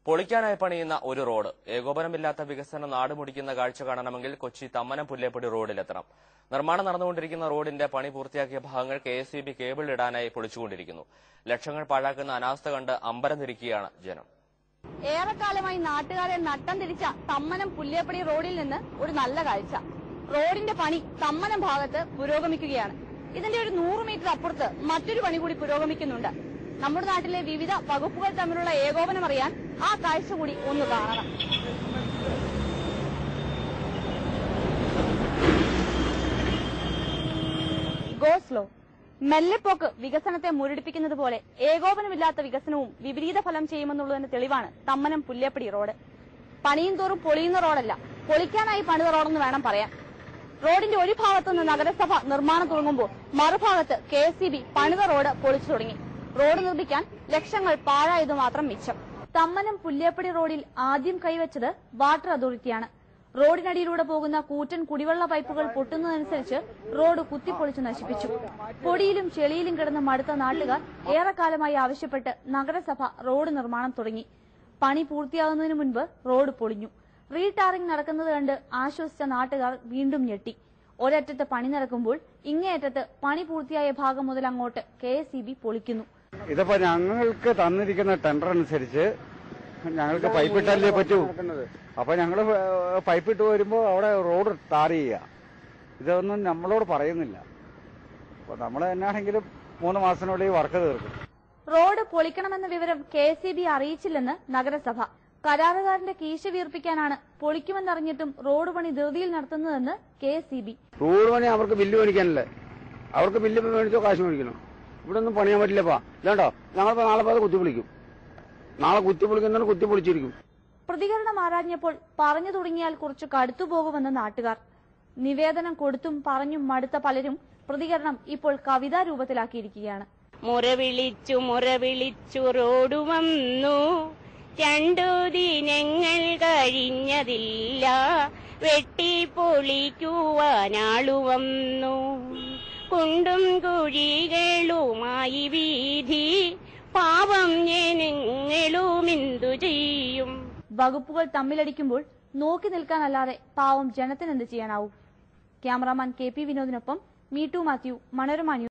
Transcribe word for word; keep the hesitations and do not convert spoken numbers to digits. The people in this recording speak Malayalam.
പൊളിക്കാനായി പണിയുന്ന ഒരു റോഡ്. ഏകോപനമില്ലാത്ത വികസനം നാടുമുടിക്കുന്ന കാഴ്ച കാണണമെങ്കിൽ കൊച്ചി തമ്മനം പുല്ലേപ്പടി റോഡിലെത്തണം. നിർമ്മാണം നടന്നുകൊണ്ടിരിക്കുന്ന റോഡിന്റെ പണി പൂർത്തിയാക്കിയ ഭാഗങ്ങൾ K S E B cable ഇടാനായി പൊളിച്ചുകൊണ്ടിരിക്കുന്നു. ലക്ഷങ്ങൾ പാഴാക്കുന്ന അനാസ്ഥ കണ്ട് അമ്പരന്നിരിക്കുകയാണ് ജനം. ഏറെക്കാലമായി നാട്ടുകാരെ നട്ടം തിരിച്ച തമ്മനം പുല്ലേപ്പടി റോഡിൽ നിന്ന് ഒരു നല്ല കാഴ്ച. റോഡിന്റെ പണി തമ്മനം ഭാഗത്ത് പുരോഗമിക്കുകയാണ്. ഇതിന്റെ ഒരു നൂറ് മീറ്റർ അപ്പുറത്ത് മറ്റൊരു പണി കൂടി പുരോഗമിക്കുന്നുണ്ട്. നമ്മുടെ നാട്ടിലെ വിവിധ വകുപ്പുകൾ തമ്മിലുള്ള ഏകോപനം അറിയാൻ ആ കാഴ്ച കൂടി ഒന്ന് കാണണം. Go slow. മെല്ലെപ്പോക്ക് വികസനത്തെ മുരടിപ്പിക്കുന്നത് പോലെ ഏകോപനമില്ലാത്ത വികസനവും വിപരീത ഫലം ചെയ്യുമെന്നുള്ളതിന് തെളിവാണ് തമ്മനം പുല്ലേപ്പടി റോഡ്. പണിയും തോറും പൊളിയുന്ന റോഡല്ല, പൊളിക്കാനായി പണിത റോഡെന്ന് വേണം പറയാൻ. റോഡിന്റെ ഒരു ഭാഗത്തുനിന്ന് നഗരസഭ നിർമ്മാണം തുടങ്ങുമ്പോൾ മറുഭാഗത്ത് കെ എസ് ഇ ബി പണിത റോഡ് പൊളിച്ചു തുടങ്ങി. റോഡ് നിർമ്മിക്കാൻ ലക്ഷങ്ങൾ പാഴായതു മാത്രം മിച്ചം. തമ്മനം പുല്ലേപ്പടി റോഡിൽ ആദ്യം കൈവച്ചത് വാട്ടർ അതോറിറ്റിയാണ്. റോഡിനടിയിലൂടെ പോകുന്ന കൂറ്റൻ കുടിവെള്ള പൈപ്പുകൾ പൊട്ടുന്നതനുസരിച്ച് റോഡ് കുത്തിപ്പൊളിച്ച് നശിപ്പിച്ചു. പൊടിയിലും ചെളിയിലും കിടന്ന് മടുത്ത നാട്ടുകാർ ഏറെക്കാലമായി ആവശ്യപ്പെട്ട് നഗരസഭ റോഡ് നിർമ്മാണം തുടങ്ങി. പണി പൂർത്തിയാകുന്നതിന് മുൻപ് റോഡ് പൊളിഞ്ഞു. റീടാറിംഗ് നടക്കുന്നത് കണ്ട് ആശ്വസിച്ച നാട്ടുകാർ വീണ്ടും ഞെട്ടി. ഒരറ്റത്ത് പണി നടക്കുമ്പോൾ ഇങ്ങേയറ്റത്ത് പണി പൂർത്തിയായ ഭാഗം മുതൽ അങ്ങോട്ട് കെ എസ് ഇ ബി പൊളിക്കുന്നു. ഇതിപ്പോ ഞങ്ങൾക്ക് തന്നിരിക്കുന്ന ടെൻഡർ അനുസരിച്ച് ഞങ്ങൾക്ക് പൈപ്പ് ഇട്ടല്ലേ പറ്റൂ. അപ്പൊ ഞങ്ങള് പൈപ്പ് ഇട്ട് വരുമ്പോ അവിടെ റോഡ് ടാർ ചെയ്യുക, ഇതൊന്നും നമ്മളോട് പറയുന്നില്ല. അപ്പൊ നമ്മൾ തന്നെയാണെങ്കിലും മൂന്ന് മാസത്തിനുള്ളിൽ വർക്ക് തീർക്കും. റോഡ് പൊളിക്കണമെന്ന വിവരം കെ എസ് ഇ ബി അറിയിച്ചില്ലെന്ന് നഗരസഭ. കരാറുകാരന്റെ കീശ വീർപ്പിക്കാനാണ് പൊളിക്കുമെന്നറിഞ്ഞിട്ടും റോഡ് പണി ധൃതിയിൽ നടത്തുന്നതെന്ന് K S E B. Road പണി അവർക്ക് ബില്ല് മേടിക്കാനല്ലേ, അവർക്ക് ബില്ല് മേടിച്ചോ കാശ് മേടിക്കണം. ഇവിടെ ഒന്നും പണിയാൻ പറ്റില്ലപ്പാ. ഇല്ലാണ്ടോ, ഞങ്ങളിപ്പോ നാളെ പോയത് കുത്തിപ്പൊളിക്കും. നാളെ കുത്തിപ്പൊളിക്കുന്ന കുത്തിപ്പൊളിച്ചിരിക്കും. പ്രതികരണം ആരാഞ്ഞപ്പോൾ പറഞ്ഞു തുടങ്ങിയാൽ കുറച്ചു കടുത്തുപോകുമെന്ന് നാട്ടുകാർ. നിവേദനം കൊടുത്തും പറഞ്ഞും മടുത്ത പലരും പ്രതികരണം ഇപ്പോൾ കവിതാ രൂപത്തിലാക്കിയിരിക്കുകയാണ്. മുറവിളിച്ചു മുറവിളിച്ചു റോഡ് വന്നു, രണ്ടു ദിനങ്ങൾ കഴിഞ്ഞതില്ല, വെട്ടിപ്പൊളിക്കുവാനാളു വന്നു, കുണ്ടും കുഴികളുമായി വീതി, പാവം ജനങ്ങളുമെന്തു ചെയ്യും. വകുപ്പുകൾ തമ്മിലടിക്കുമ്പോൾ നോക്കി നിൽക്കാനല്ലാതെ പാവം ജനത്തിനെന്ത് ചെയ്യാനാവും? ക്യാമറാമാൻ കെ പി വിനോദിനൊപ്പം മീട്ടു മാത്യു, മനോരമ ന്യൂസ്.